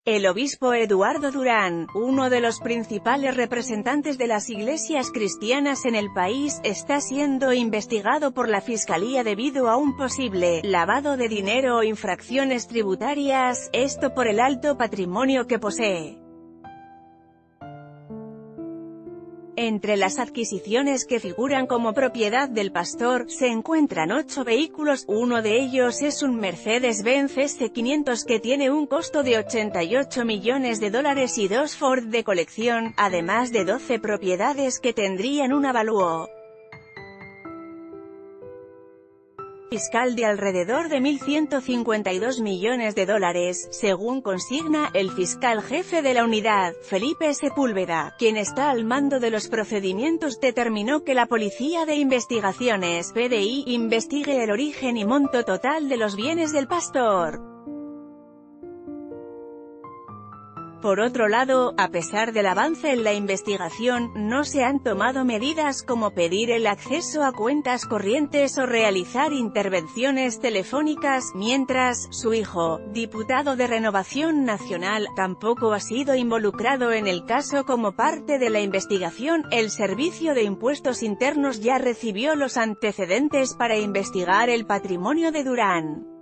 El obispo Eduardo Durán, uno de los principales representantes de las iglesias cristianas en el país, está siendo investigado por la Fiscalía debido a un posible lavado de dinero o infracciones tributarias, esto por el alto patrimonio que posee. Entre las adquisiciones que figuran como propiedad del pastor, se encuentran 8 vehículos, uno de ellos es un Mercedes-Benz S500 que tiene un costo de $88 millones y 2 Ford de colección, además de 12 propiedades que tendrían un avalúo fiscal de alrededor de $1.152 millones, según consigna el fiscal jefe de la unidad, Felipe Sepúlveda, quien está al mando de los procedimientos. Determinó que la Policía de Investigaciones, PDI, investigue el origen y monto total de los bienes del pastor. Por otro lado, a pesar del avance en la investigación, no se han tomado medidas como pedir el acceso a cuentas corrientes o realizar intervenciones telefónicas, mientras, su hijo, diputado de Renovación Nacional, tampoco ha sido involucrado en el caso. Como parte de la investigación, el Servicio de Impuestos Internos ya recibió los antecedentes para investigar el patrimonio de Durán.